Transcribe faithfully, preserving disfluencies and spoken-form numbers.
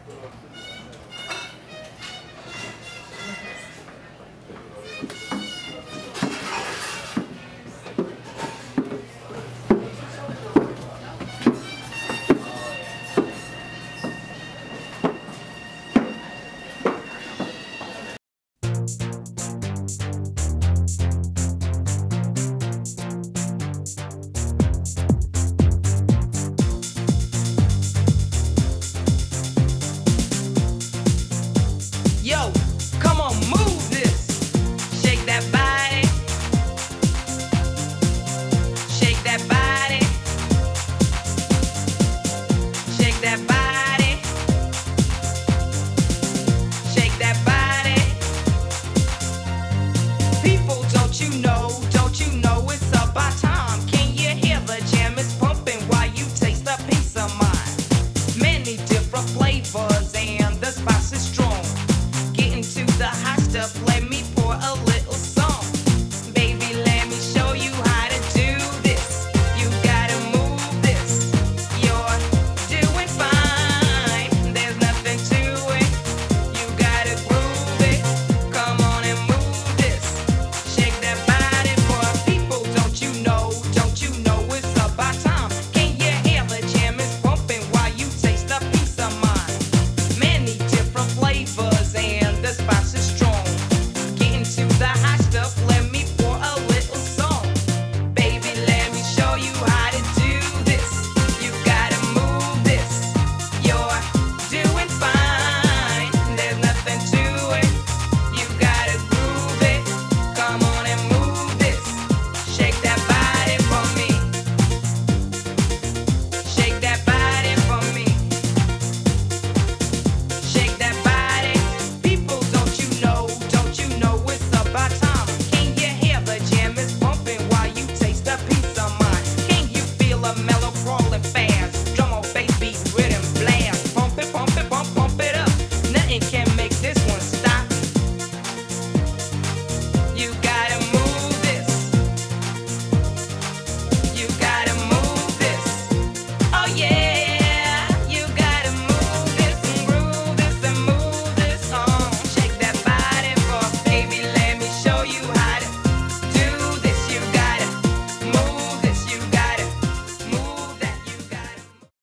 Yo, come on, move this. Shake that body. Shake that body. Shake that body. Shake that body. People, don't you know, don't you know it's about time? Can you hear the jam is pumping while you taste a piece of mine? Many different flavors and the spice is strong. Getting to the hot stuff, let me pour a little salt.